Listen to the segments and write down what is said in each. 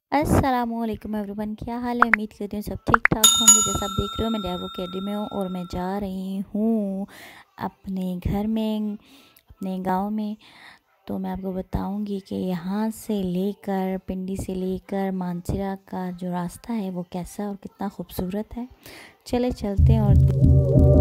अस्सलामुअलैकुम एवरीवन, क्या हाल है। उम्मीद करती हूँ सब ठीक ठाक होंगे। जैसा आप देख रहे हो मैं डेवो अकेडमी में हूँ और मैं जा रही हूँ अपने घर में, अपने गांव में। तो मैं आपको बताऊंगी कि यहाँ से लेकर पिंडी से लेकर मानसरा का जो रास्ता है वो कैसा और कितना खूबसूरत है। चले चलते हैं और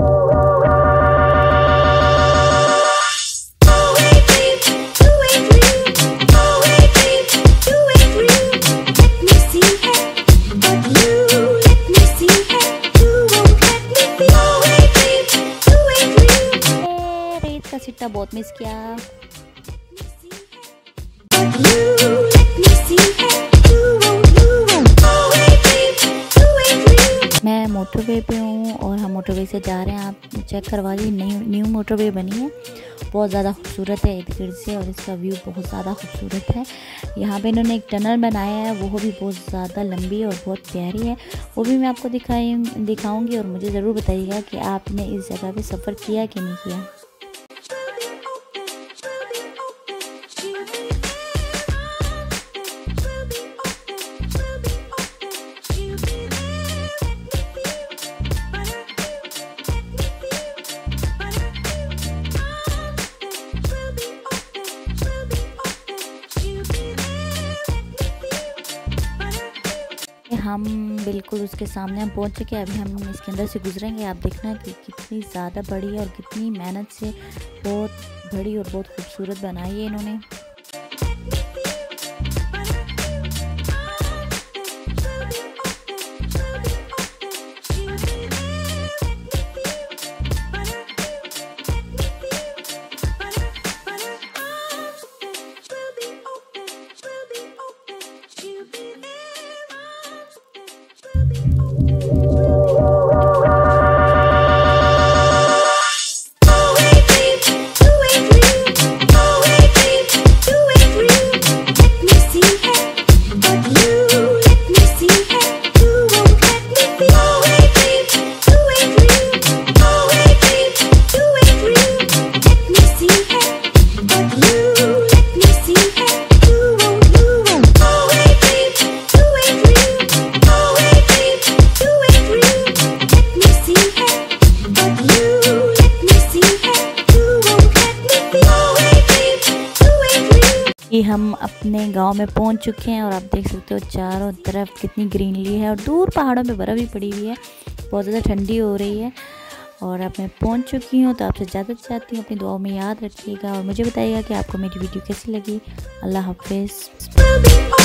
रेत का सिट्टा बहुत मिस किया। मैं मोटरवे पे हूँ और हम मोटरवे से जा रहे हैं। आप चेक करवा लीजिए, न्यू मोटरवे बनी है, बहुत ज़्यादा खूबसूरत है इर्द गिर्द से और इसका व्यू बहुत ज़्यादा खूबसूरत है। यहाँ पे इन्होंने एक टनल बनाया है, वो भी बहुत ज़्यादा लंबी और बहुत प्यारी है। वो भी मैं आपको दिखाऊंगी और मुझे ज़रूर बताइएगा कि आपने इस जगह पे सफ़र किया कि नहीं किया। हम बिल्कुल उसके सामने हम पहुंच चुके हैं। अभी हम इसके अंदर से गुजरेंगे। आप देखना कि कितनी ज़्यादा बड़ी और कितनी मेहनत से बहुत बड़ी और बहुत खूबसूरत बनाई है इन्होंने। कि हम अपने गांव में पहुंच चुके हैं और आप देख सकते हो चारों तरफ कितनी ग्रीनरी है और दूर पहाड़ों में बर्फ़ भी पड़ी हुई है। बहुत ज़्यादा ठंडी हो रही है और अब मैं पहुंच चुकी हूं। तो आपसे ज़्यादा चाहती हूँ अपनी दुआओं में याद रखिएगा और मुझे बताइएगा कि आपको मेरी वीडियो कैसी लगी। अल्लाह हाफ़िज़।